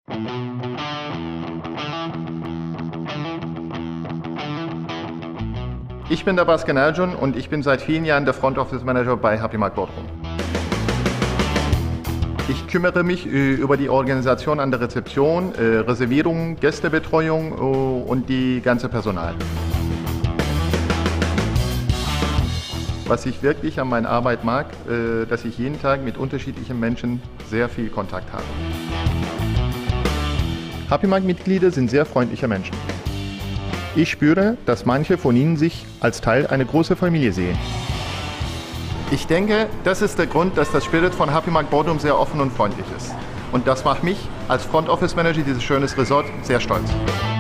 Ich bin der Basken Ercan und ich bin seit vielen Jahren der Front Office Manager bei Happy Markt Bodrum. Ich kümmere mich über die Organisation an der Rezeption, Reservierung, Gästebetreuung und die ganze Personal. Was ich wirklich an meiner Arbeit mag, dass ich jeden Tag mit unterschiedlichen Menschen sehr viel Kontakt habe. Happy Markt-Mitglieder sind sehr freundliche Menschen. Ich spüre, dass manche von ihnen sich als Teil einer großen Familie sehen. Ich denke, das ist der Grund, dass das Spirit von Happy Markt Bodrum sehr offen und freundlich ist. Und das macht mich als Front Office Manager dieses schönes Resort sehr stolz.